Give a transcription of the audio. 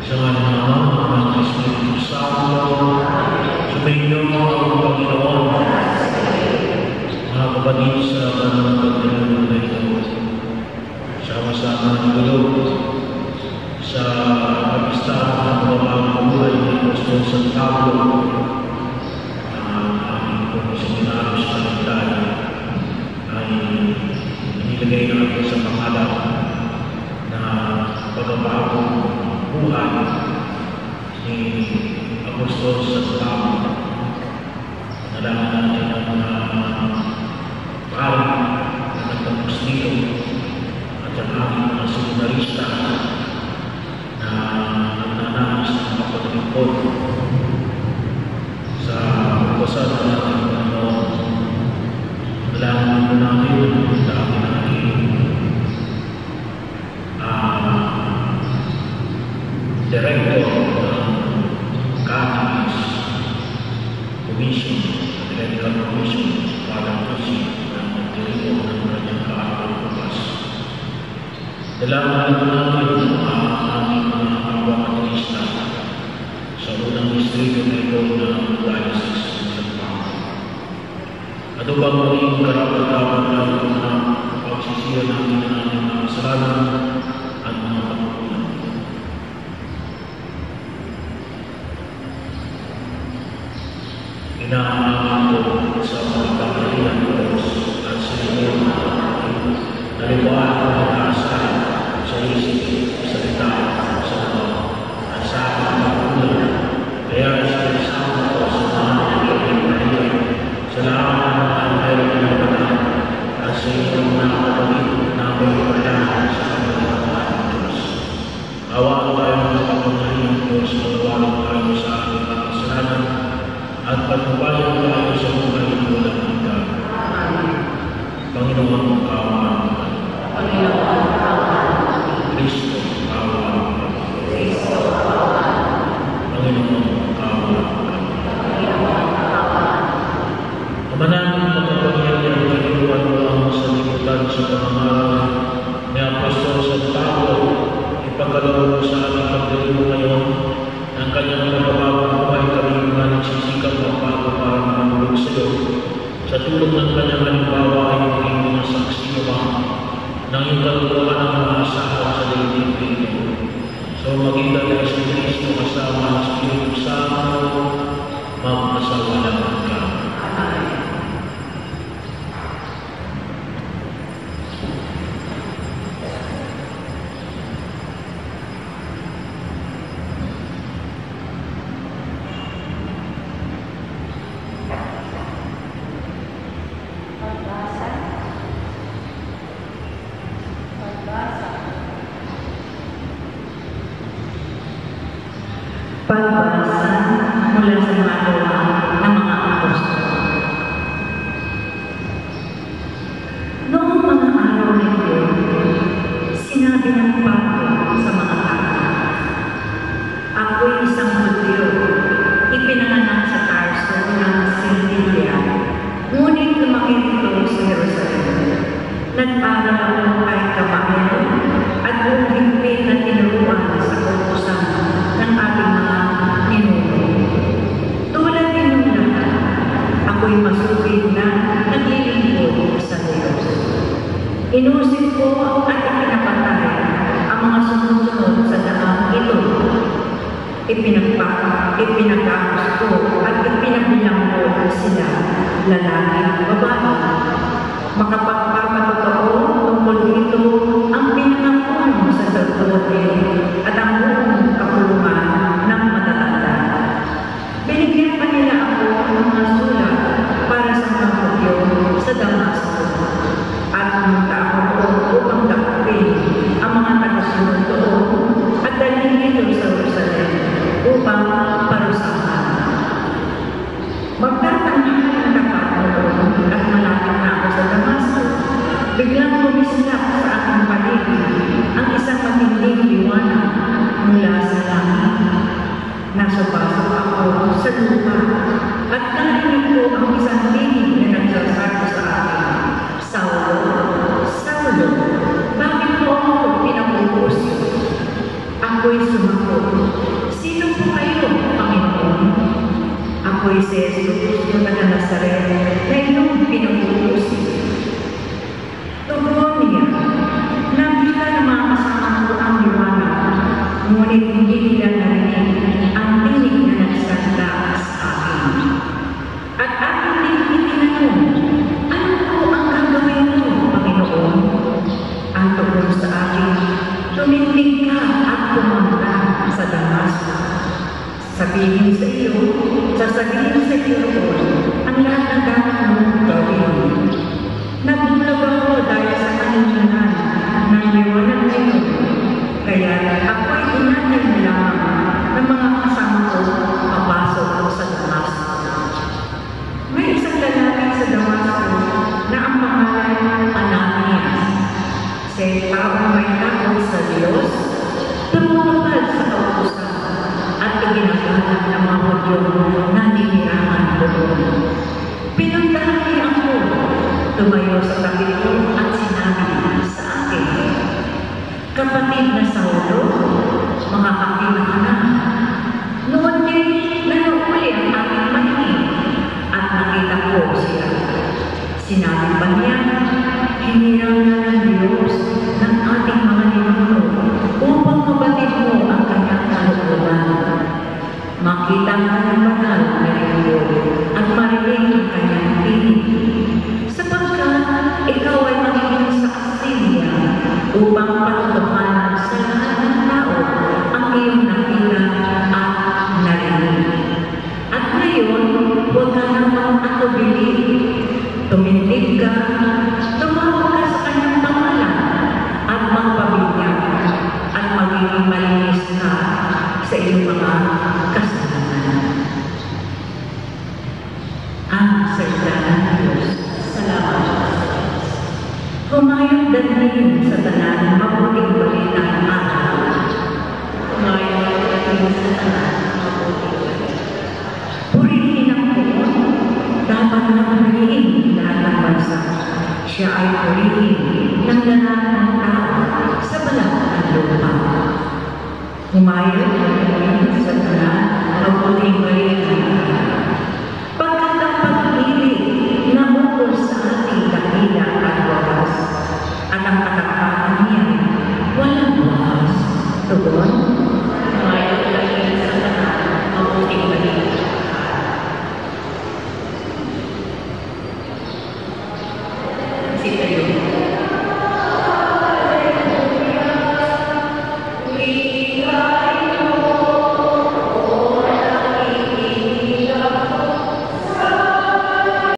Sa ngalan ng Ama, ng Espiritu Santo, sumainyo ang Panginoon. Mga kapatid sa banal na pagdalaman na ito, sama-sama ng gulo sa kapistahan ng mga buhay ng Apostol San Pablo, ang aming pong seminaryo sa Kalintay ay inilagay natin sa pangalan na pagbabagong buhay ni Apostol San Pablo. Nalaman natin ang mga pari na nagtapos dito at ang aming mga seminarista na nagnanais ng mapagpipod sa pagwasan ng ating Panginoon. Nalaman po natin ang dami ng Director ng Catechist Commission, Medical Commission, Father Jessie, na magdirigo ng kanyang kaarawan bukas. Dalaman natin ang aming mga kapwa katekista sa unang distrito na ito ng Diocese ng San Pablo. Ano bang maging karapat-dapat natin na pagsisiya natin ng aming mga kasalanan at mga pagkukulang? Inaaman ko sa mga pagkakalian ng Diyos at sa inyo na liwaan ang pag-aasahan sa isip, salita, sa mga at sa aking pagkukulang. Kaya sa isang ko sa mga pagkakalian, sa lahat ng mga anghel na panahan at sa inyong mga kapatid na may panahan sa kanilang mga Diyos. Awaan tayo ng kapangyarihan ng Diyos, magawalan tayo sa ating mga kasalanan at pagpapalang tayo sa buhay ng walang hanggan. Panginoon, kaawaan naman. Kristo, kaawaan naman. Panginoon, kaawaan naman. Ama namin, pagpapagyarihan ng Panginoon mo ang sanlibutan sa pamamaral ni Apostol San Pablo, ipagkaloob mo sa aming pagdirigo ngayon ng kanyang pagpapagod buhay kami mga nagsisikap ng bago para mamulog sa iyo. Sa tulong ng kanyang halimbawa ay maging mga saksi naman ng iyong kaluluwa ng mga asahan sa daigdig dito. So magitan ng Yesu Cristo kasama ang Espiritu Santo, mag-asawa naman ka. Pagbasa mula sa mga gawa ng mga apostol. Noong mga araw na ito, sinabi ng Pablo sa mga tao, "Ako'y isang Hudyo, ipinanganak sa Tarso ng Silvia, ngunit lumaki rito sa Jerusalem. Nag-aral ako kay Gamaliel at buong higpit na tinuruan sa kautusan ng ating mga ninuno. Tulad ninyong lahat, ako'y masugid na naglilingkod sa Diyos. Inusip ko at ipinapatay ang mga sumusunod sa daang ito. Ipinagkakos ko at ipinabilang ko sila, lalaki at babae. Makapagpapatotoo tungkol dito ang pinangakuan sa sacerdote at ang buong kapulungan ng matatanda. Binigyan pa nila ako ng mga sulat para sa mga Hudyo sa Damasco. At pumunta ako doon upang dakapin ang mga tagasunod doon at dalhin dito sa Jerusalem upang parusahan. Magtatanghalan na pa doon at malapit na ako sa Damasco. Biglang kumislap sa aking paligid ang isang matinding liwanag mula sa langit. Nasabasok ako sa lupa at narinig ko ang isang tinig na nagsasabi sa akin, "Saulo, Saulo, bakit mo ako pinag-uusyo?" Ako'y sumagot, Ako'y si Jesus na taga Nazaret na iyong pinag-uusin. Tugon niya, nakita ng mga kasama ko ang liwanag, ngunit hindi nila narinig ang tinig na nagsalita sa akin. At aking din itinanong, ano po ang gagawin mo, Panginoon? Ang tugon sa akin, tumindig ka at pumunta sa Damasco. Sasabihin sa iyo noon ang lahat ng dapat mong gawin. Nagbulag ako dahil sa kaninyahan ng liwanag na ito, kaya ako'y tinanay na lamang ng mga kasama ko papasok sa Damasco. May isang lalaki sa Damasco na ang pangalan Ananias. Siya'y taong may takot sa Diyos, tumutupad sa kautusan at iginagalang ng mga Hudyo na ninirahan doon. Pinuntahan niya ako, tumayo sa tabi ko at sinabi sa akin, kapatid na Saulo, makakakita ka na. Noon din, nanuuli ang aking paningin at nakita ko siya. Sinabi pa niya, hinirang na ng Diyos ng ating mga ninuno upang mabatid mo ang kanyang kalooban. Makita ka ng banal na linggo at marinig ang kanyang tinig, sapagkat ikaw ay magiging saksi niya upang patutuhanan sa lahat ng tao ang iyong nakita at narinig. At ngayon, huwag ka namang atubili, tumindig ka, tumawag ka sa kanyang pangalan at magpabinyag at magiging malinis ka sa iyong mga kasalanan. Ang salita ng Diyos. Salamat. Humayong dalhin sa tanan mabuting balita ng araw. Humayong dalhin sa tanan mabuting balita. Purihin ang Panginoon, dapat na purihin lahat ng bansa. Siya ay purihin ng lahat ng tao sa balat ng lupa. Humayong dalhin sa tanan mabuting balita